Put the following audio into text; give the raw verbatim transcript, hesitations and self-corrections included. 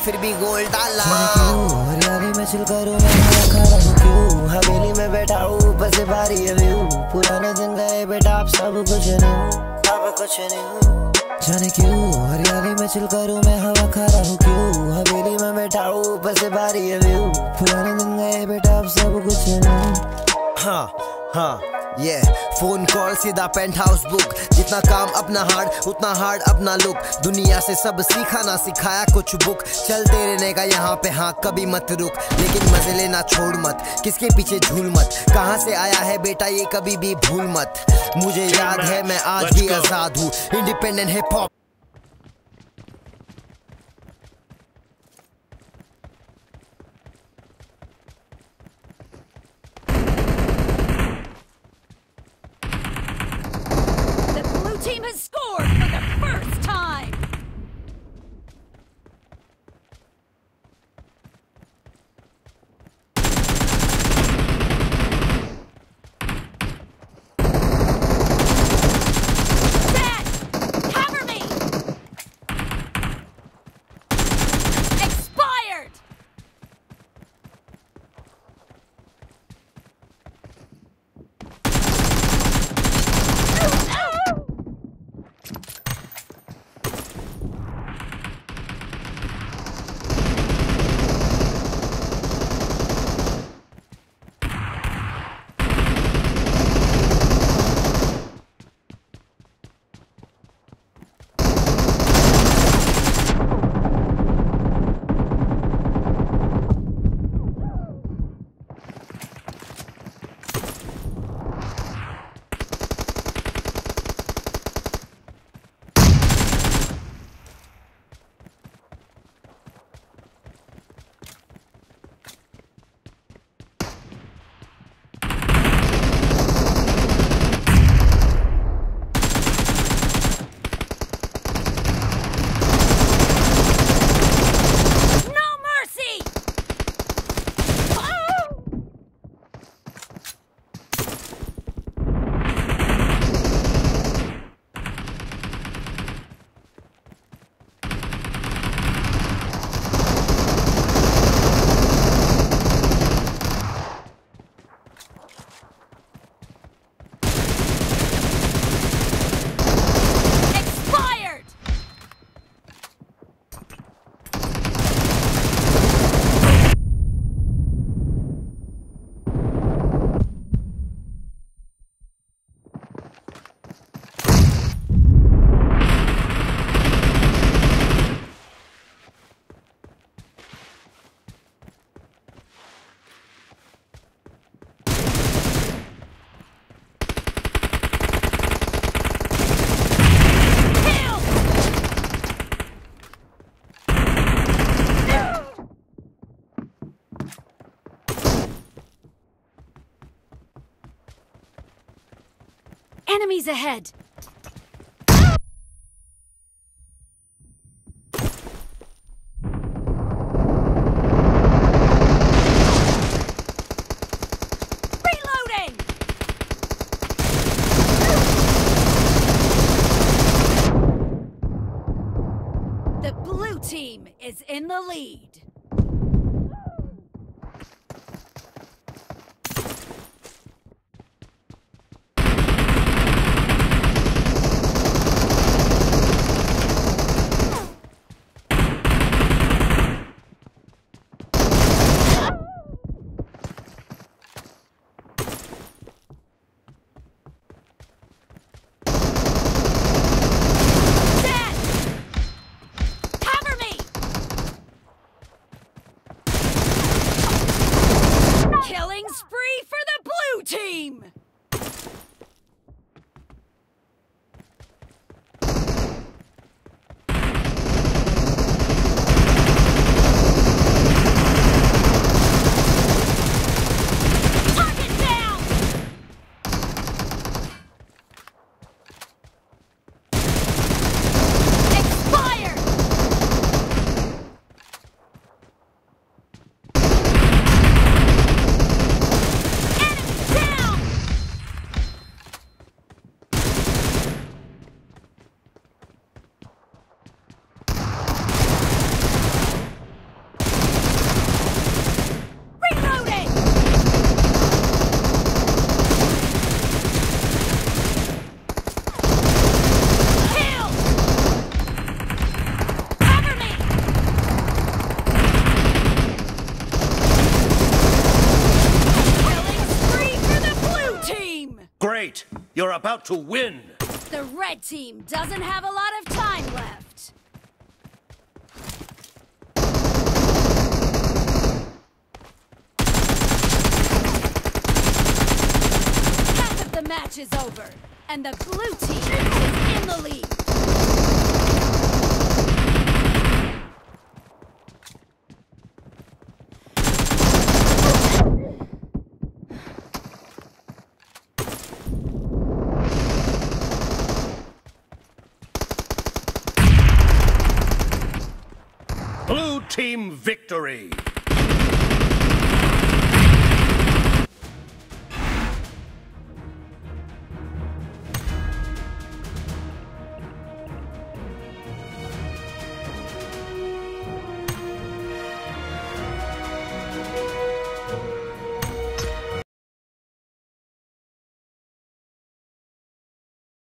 फिर भी गोल डाला। हरियाली में चिल करूं मैं खा रहा हूँ क्यों, हवेली में बैठा हूँ ऊपर से भारी है व्यू, पुराने दिन गए बेटा अब सब कुछ नहीं, अब कुछ नहीं जाने क्यों। हरियाली में चिल करूं मैं हवा खा रहा हूँ क्यों, हवेली में बैठा हूँ ऊपर से भारी है व्यू, पुराने दिन गए बेटा अब सब कुछ नहीं। हाँ हाँ ये yeah. फोन कॉल सीधा पेंट हाउस बुक, जितना काम अपना हार्ड उतना हार्ड अपना लुक, दुनिया से सब सीखा ना सिखाया कुछ बुक, चलते रहने का यहाँ पे हाँ कभी मत रुक, लेकिन मजे लेना छोड़ मत, किसके पीछे झूल मत, कहाँ से आया है बेटा ये कभी भी भूल मत, मुझे याद है मैं आज भी आजाद हूँ, independent hip hop. Team has scored for the first time! Dad! Cover me! Expired! Enemies ahead! Reloading! The blue team is in the lead. Great! You're about to win! The red team doesn't have a lot of time left. Half of the match is over, and the blue team is in the lead. Blue team victory!